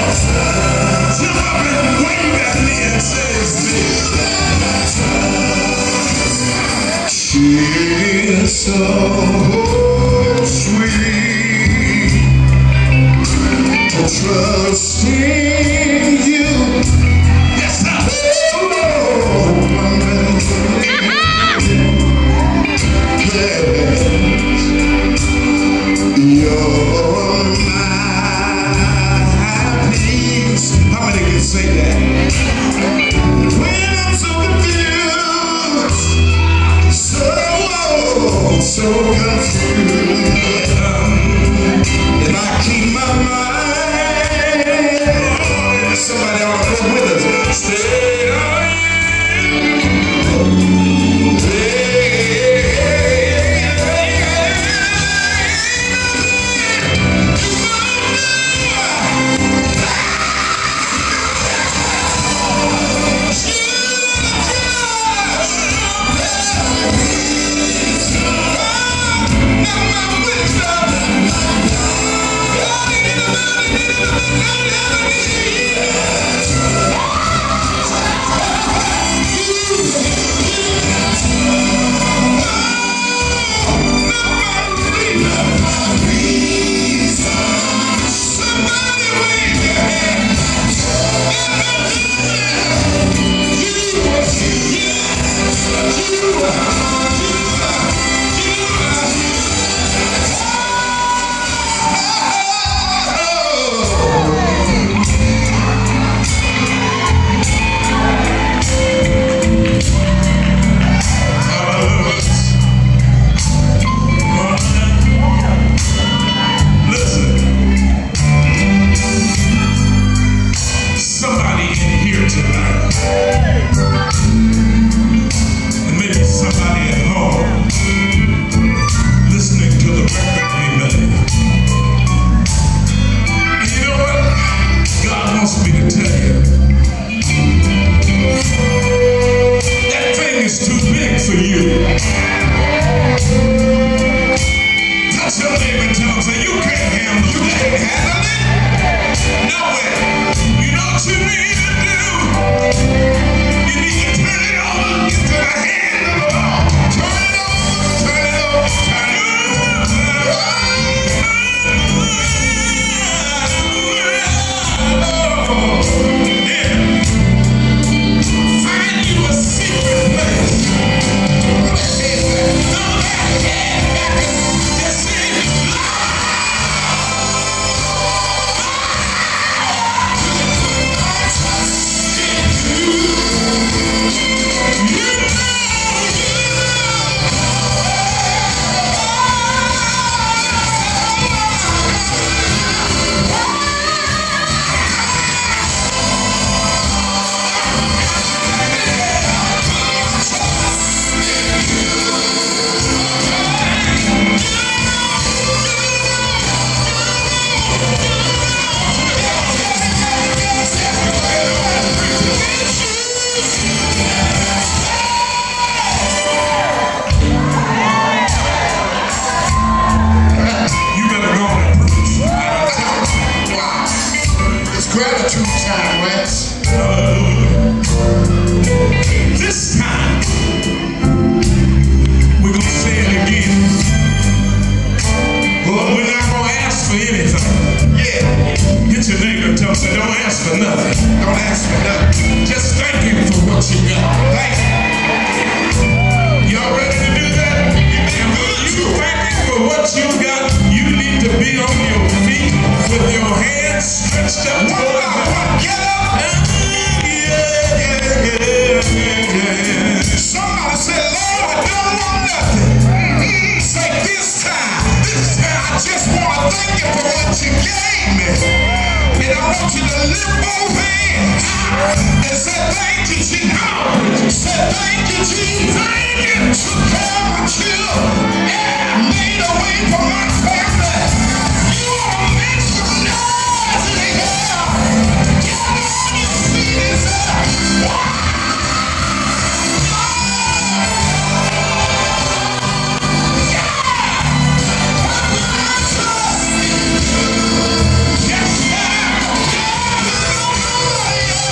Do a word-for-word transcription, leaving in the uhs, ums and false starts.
Jump up and wave at me and says this. She's so sweet to trust in you. Yes, sir. Oh, woman. You're my peace. How many can say that? When I'm so confused, so, so confused, and I keep my mind. Somebody ought to go with us. Stay on. For you. Touch your neighbor and tell him, say, you can't handle it. You can't handle it? No way. You know what you need to do? You need to turn it over into the hand of the Lord. Turn it over, turn it over, turn it over. Yeah. Find you a secret place. Gratitude time, Rance. This time, we're going to say it again. Well, we're not going to ask for anything. Yeah. Get your neighbor and tell them, don't ask for nothing. Don't ask for nothing. Just thank him for what you got. Thank